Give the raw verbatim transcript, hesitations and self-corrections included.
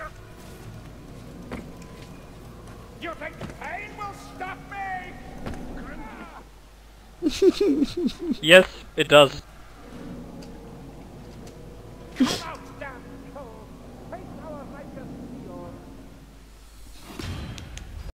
You think pain will stop me? Yes, it does. Come